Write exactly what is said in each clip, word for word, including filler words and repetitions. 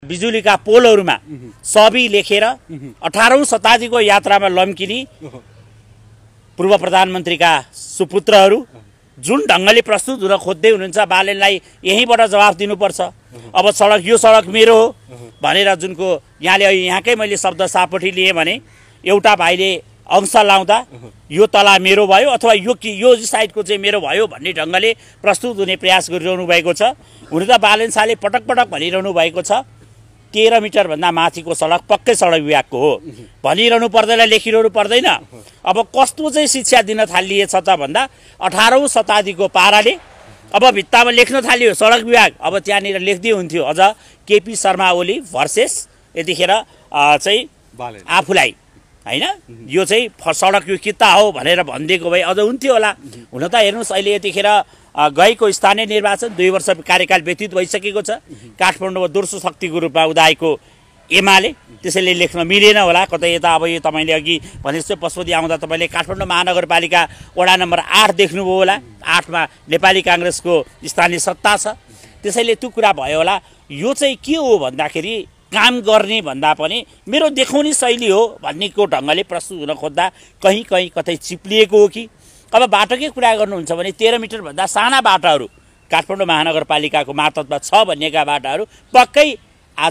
बिजुलीका पोलहरूमा सबी लेखेर अठारौं शताब्दीको यात्रामा लम्किनी पूर्व प्रधानमन्त्रीका सुपुत्रहरू जुन ढङ्गले प्रस्तुत हुन खोज्दै हुनुहुन्छ बालेनलाई यहीँबाट जवाफ दिनुपर्छ। अब सडक यो सडक मेरो हो भनेर जुनको यहाँले यहाँकै मैले शब्द सापटी लिएँ भने एउटा भाइले अंश लाउँदा यो तला मेरो भयो अथवा यो कि यो साइडको चाहिँ मेरो भयो भन्ने ढङ्गले प्रस्तुत हुने प्रयास गरिरहनु भएको छ। हुन त बालेन शाहले पटक पटक भनिरहनु भएको छ तेह्र मिटरभन्दा माथिको सडक पक्कै सडक विभागको हो भनिरहनु पर्दैन, लेखिरहनु पर्दैन। अब कस्तो चाहिँ शिक्षा दिन थालिएछ त भन्दा अठारौं शताब्दीको पाराले अब भित्तामा लेख्न थालियो सडक विभाग। अब त्यहाँनिर लेख्दै हुन्थ्यो अझ केपी शर्मा ओली भर्सेस यतिखेर चाहिँ आफूलाई हैन यो चाहिँ सडक यो किता हो भनेर भनिदिएको भए अझ हुन्थ्यो होला। हुन त हेर्नुहोस् अहिले यतिखेर गएको स्थानीय निर्वाचन दुई वर्ष कार्यकाल व्यतीत भइसकेको छ। काठमाडौँमा दोस्रो शक्तिको रूपमा उदाएको एमाले त्यसैले लेख्न मिलेन होला कतै यता। अब यो तपाईँले अघि भनेपछि पशुपति आउँदा तपाईँले काठमाडौँ महानगरपालिका वडा नम्बर आठ देख्नुभयो होला। आठमा नेपाली काङ्ग्रेसको स्थानीय सत्ता छ। त्यसैले त्यो कुरा भयो होला। यो चाहिँ के हो भन्दाखेरि काम गर्ने भन्दा पनि मेरो देखाउने शैली हो भन्नेको ढङ्गले प्रस्तुत हुन खोज्दा कहीँ कहीँ कतै चिप्लिएको हो कि। अब बाटोकै कुरा गर्नुहुन्छ भने तेह्र मिटरभन्दा साना बाटाहरू काठमाडौँ महानगरपालिकाको मार्फतमा छ भनिएका बाटाहरू पक्कै आज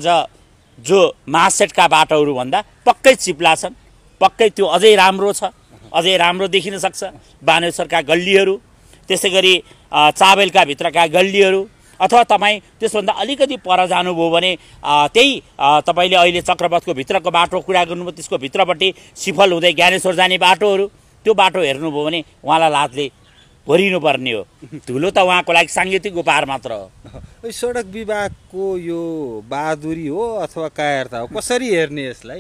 जो महासेटका बाटोहरू भन्दा पक्कै चिप्ला छन्। पक्कै त्यो अझै राम्रो छ, अझै राम्रो देखिन सक्छ। बानेश्वरका गल्लीहरू त्यसै गरी चाबेलका भित्रका गल्लीहरू अथवा तपाईँ त्यसभन्दा अलिकति पर जानुभयो भने त्यही तपाईँले अहिले चक्रपथको भित्रको बाटो कुरा गर्नुभयो त्यसको भित्रपट्टि सिफल हुँदै ज्ञानेश्वर जाने बाटोहरू त्यो बाटो हेर्नुभयो भने उहाँलाई लातले भरिनुपर्ने हो। धुलो त उहाँको लागि साङ्गीतिक उपहार मात्र हो। सडक विभागको यो बहादुरी हो अथवा कायरता हो, कसरी हेर्ने यसलाई?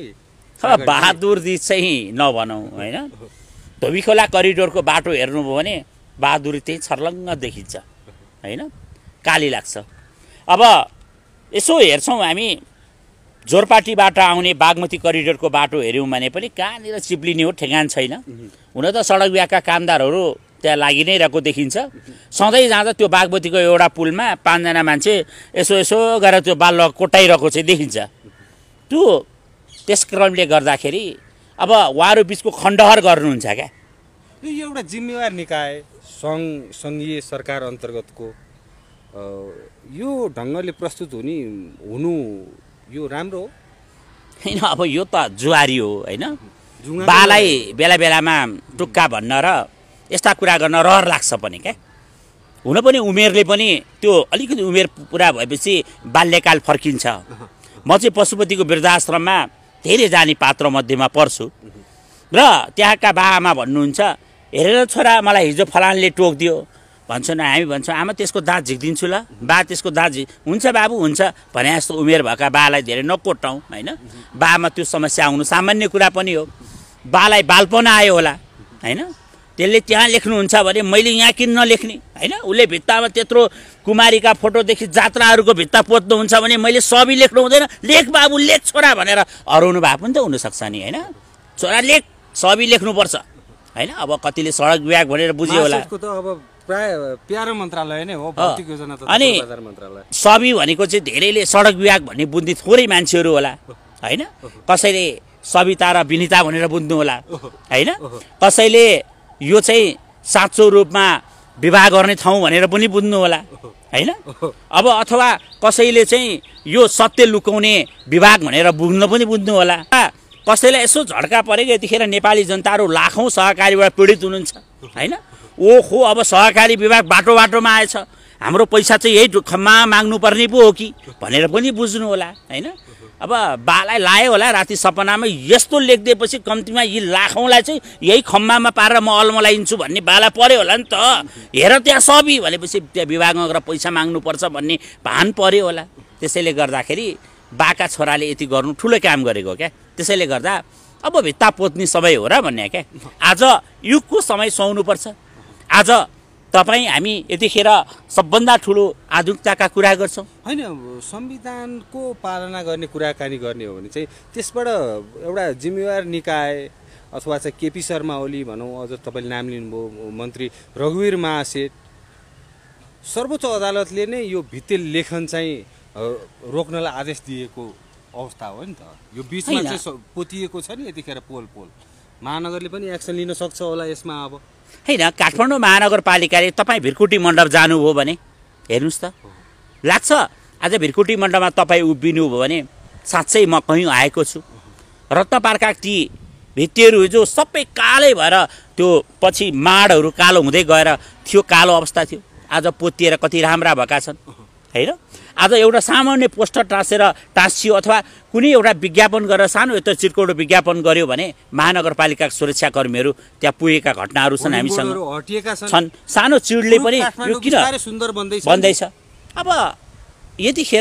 बहादुरी चाहिँ नभनौँ होइन। धोबीखोला करिडोरको बाटो हेर्नुभयो भने बहादुरी त्यही छर्लङ्ग देखिन्छ होइन, काली लाग्छ। अब यसो हेर्छौँ हामी जोरपाटीबाट आउने बागमती करिडोरको बाटो हेऱ्यौँ भने पनि कहाँनिर चिप्लिने हो ठेगान छैन। हुन त सडक विभागका कामदारहरू त्यहाँ लागि नै रहेको देखिन्छ। सधैँ जाँदा त्यो बागमतीको एउटा पुलमा पाँचजना मान्छे यसो यसो गरेर त्यो बाल कोटाइरहेको चाहिँ देखिन्छ। त्यो त्यस क्रमले गर्दाखेरि अब उहाँहरू बिचको खण्डहर गर्नुहुन्छ क्या। यो एउटा जिम्मेवार निकाय सङ्घ सङ्घीय सरकार अन्तर्गतको यो ढङ्गले प्रस्तुत हुने हुनु यो राम्रो हो होइन? अब यो त जुवारी हो होइन। बालाई बेला बेलामा टुक्का भन्न र यस्ता कुरा गर्न रहर लाग्छ पनि क्या। हुन पनि उमेरले पनि त्यो अलिकति उमेर पुरा भएपछि बाल्यकाल फर्किन्छ। म चाहिँ पशुपतिको वृद्धाश्रममा धेरै जाने पात्र मध्येमा पर्छु र त्यहाँका बाआमा भन्नुहुन्छ हेरेर छोरा मलाई हिजो फलानले टोकिदियो भन्छ न, हामी भन्छौँ आमा त्यसको दाँत झिक्दिन्छु ल, बा त्यसको दाँत झिक हुन्छ बाबु हुन्छ भने जस्तो उमेर भएका बालाई धेरै नकोटाउँ होइन। बामा त्यो समस्या आउनु सामान्य कुरा पनि हो। बालाई बालपना आयो होला होइन, त्यसले त्यहाँ लेख्नुहुन्छ भने मैले यहाँ किन नलेख्ने होइन। उसले भित्तामा त्यत्रो कुमारीका फोटोदेखि जात्राहरूको भित्ता पोत्नुहुन्छ भने मैले सबी लेख्नु हुँदैन, लेख बाबु लेख छोरा भनेर हराउनु भए पनि त हुनसक्छ नि होइन। छोरा लेख सबी लेख्नुपर्छ होइन। अब कतिले सडक विभाग भनेर बुझ्यो होला। प्राय प्यारो मन्त्रालय नै हो, भौतिक योजना तथा पूर्वाधार मन्त्रालय। सबी भनेको चाहिँ धेरैले सडक विभाग भन्ने बुझ्ने थोरै मान्छेहरू होला होइन। कसैले सविता र विनिता भनेर बुझ्नु होला होइन। कसैले यो चाहिँ साँचो रूपमा विवाह गर्ने ठाउँ भनेर पनि बुझ्नु होला होइन। अब अथवा कसैले चाहिँ यो सत्य लुकाउने विभाग भनेर बुझ्न पनि बुझ्नु होला। कसैलाई यसो झड्का परेको यतिखेर नेपाली जनताहरू लाखौँ सहकारीबाट पीडित हुनुहुन्छ होइन। ओहो अब सहकारी विभाग बाटो बाटोमा आएछ, हाम्रो पैसा चाहिँ यही खम्मा माग्नुपर्ने पो हो कि भनेर पनि बुझ्नु होला होइन। अब बालाई लायो होला राति सपनामा यस्तो लेखिदिएपछि कम्तीमा यी लाखौँलाई चाहिँ यही खम्मामा पारेर म अल्मलाइन्छु भन्ने बाला पर्यो होला नि त। हेर त्यहाँ सबी भनेपछि त्यहाँ विभागमा गएर पैसा माग्नुपर्छ भन्ने भान पर्यो होला। त्यसैले गर्दाखेरि बाका छोराले यति गर्नु ठुलो काम गरेको क्या। त्यसैले गर्दा अब भित्ता पोत्ने समय हो र भन्ने क्या। आज युगको समय सुहाउनुपर्छ। आज तपाईँ हामी यतिखेर सबभन्दा ठुलो आधुनिकताका कुरा गर्छौँ होइन। संविधानको पालना गर्ने कुराकानी गर्ने हो भने चाहिँ त्यसबाट एउटा जिम्मेवार निकाय अथवा चाहिँ केपी शर्मा ओली भनौँ, अझ तपाईँले नाम लिनुभयो मन्त्री रघुवीर महासेठ, सर्वोच्च अदालतले नै यो भित्ते लेखन चाहिँ रोक्नलाई आदेश दिएको अवस्था हो नि त। यो बिचमा चाहिँ पोतिएको छ नि यतिखेर पोल पोल महानगरले पनि एक्सन लिन सक्छ होला यसमा। अब होइन, काठमाडौँ महानगरपालिकाले तपाईँ भिरकुटी मण्डप जानुभयो भने हेर्नुहोस् त, लाग्छ आज भिरकुटी मण्डपमा तपाईँ उभिनु भयो भने साँच्चै म कहीँ आएको छु। रत्न पार्कका ती भित्तिहरू जो सबै कालै भएर त्यो पछि माडहरू कालो हुँदै गएर थियो, कालो अवस्था थियो, आज पोतिएर कति राम्रा भएका छन् होइन। आज एउटा सामान्य पोस्टर टाँसेर टाँसियो अथवा कुनै एउटा विज्ञापन गरेर सानो यत्रो चिर्कोटो विज्ञापन गर्यो भने महानगरपालिकाका सुरक्षाकर्मीहरू त्यहाँ पुगेका घटनाहरू छन्, हामीसँग छन्। सानो चिडले पनि यो किन सुन्दर बन्दैछ। अब यतिखेर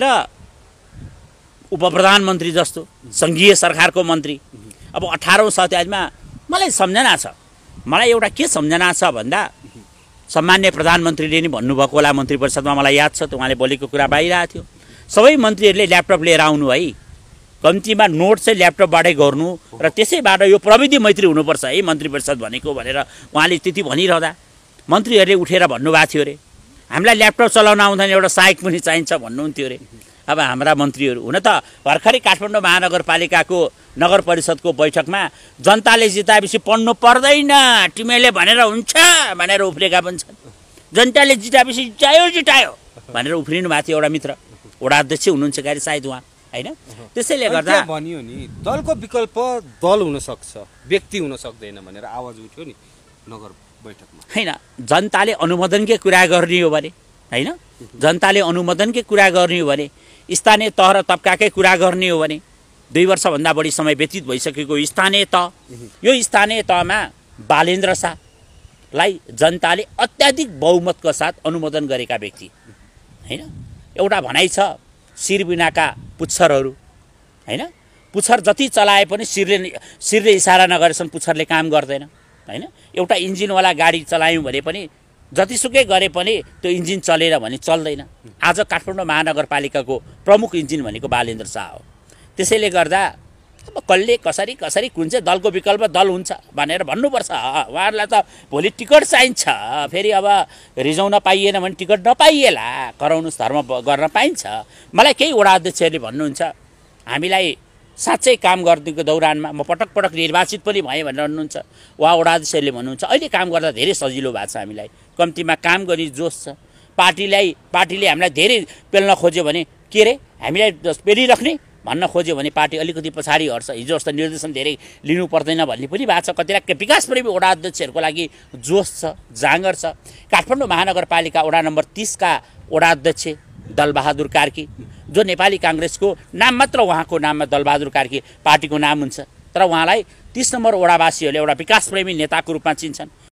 उपप्रधानमन्त्री जस्तो सङ्घीय सरकारको मन्त्री अब अठारौँ सत्ताइसमा मलाई सम्झना छ, मलाई एउटा के सम्झना छ भन्दा सम्मान्य प्रधानमन्त्रीले नि भन्नुभएको होला मन्त्री परिषदमा, मलाई याद छ त उहाँले बोलेको कुरा बाहिरहेको थियो, सबै मन्त्रीहरूले ल्यापटप लिएर आउनु है, कम्तीमा नोट चाहिँ ल्यापटपबाटै गर्नु र त्यसैबाट यो प्रविधि मैत्री हुनुपर्छ है मन्त्री परिषद भनेको भनेर उहाँले त्यति भनिरहँदा मन्त्रीहरूले उठेर भन्नुभएको थियो अरे हामीलाई ल्यापटप चलाउन आउँदैन, एउटा सहायक पनि चाहिन्छ भन्नुहुन्थ्यो अरे। अब हाम्रा मन्त्रीहरू हुन त भर्खरै काठमाडौँ महानगरपालिकाको नगर परिषदको बैठकमा जनताले जिताएपछि पढ्नु पर्दैन तिमीले भनेर हुन्छ भनेर उफ्रेका पनि छन्। जनताले जिताएपछि जितायो जितायो भनेर उफ्रिनु भएको थियो एउटा मित्र, वडा अध्यक्ष हुनुहुन्छ गाडी सायद उहाँ होइन। त्यसैले गर्दा भनियो नि दलको विकल्प दल हुन सक्छ, व्यक्ति हुन सक्दैन भनेर आवाज उठ्यो नि नगर बैठकमा होइन। जनताले अनुमोदनकै कुरा गर्ने हो भने होइन, जनताले अनुमोदनकै कुरा गर्ने हो भने, स्थानीय तह र तबकाकै कुरा गर्ने हो भने दुई वर्षभन्दा बढी समय व्यतीत भइसकेको स्थानीय तह, यो स्थानीय तहमा बालेन्द्र शाहलाई जनताले अत्याधिक बहुमतको साथ अनुमोदन गरेका व्यक्ति होइन। एउटा भनाइ छ शिरबिनाका पुच्छरहरू होइन, पुच्छर जति चलाए पनि शिरले शिरले इसारा नगरेसम्म पुच्छरले काम गर्दैन होइन। एउटा इन्जिनवाला गाडी चलायौँ भने पनि जतिसुकै गरे पनि त्यो इन्जिन चलेर भने चल्दैन। आज काठमाडौँ महानगरपालिकाको प्रमुख इन्जिन भनेको बालेन्द्र शाह हो। त्यसैले गर्दा अब कसले कसरी कसरी कुन चाहिँ दलको विकल्प दल हुन्छ भनेर भन्नुपर्छ। उहाँहरूलाई त भोलि टिकट चाहिन्छ, फेरि अब रिजाउन पाइएन भने टिकट नपाइएला, कराउनुहोस् धर्म गर्न पाइन्छ। मलाई केही वडा अध्यक्षहरूले भन्नुहुन्छ हामीलाई साँच्चै काम गर्नेको दौरानमा म पटक पटक निर्वाचित पनि भएँ भनेर भन्नुहुन्छ। उहाँ वडा अध्यक्षहरूले भन्नुहुन्छ अहिले काम गर्दा धेरै सजिलो भएको छ, हामीलाई कम्तीमा काम गर्ने जोस छ। पार्टीलाई पार्टीले हामीलाई धेरै पेल्न खोज्यो भने के अरे हामीलाई पेलिराख्ने भन्न खोज्यो भने पार्टी अलिकति पछाडि हट्छ। हिजो जस्तो निर्देशन धेरै लिनु पर्दैन भन्ने पनि भएको छ। कतिलाई विकास प्रेमी वडा अध्यक्षहरूको लागि जोस छ, जाँगर छ। काठमाडौँ महानगरपालिका वडा नम्बर तीसका वडा अध्यक्ष दलबहादुर कार्की, जो नेपाली काङ्ग्रेसको नाम मात्र उहाँको नाममा दलबहादुर कार्की पार्टीको नाम हुन्छ, तर उहाँलाई तीस नम्बर वडावासीहरूले एउटा विकास प्रेमी नेताको रूपमा चिन्छन्।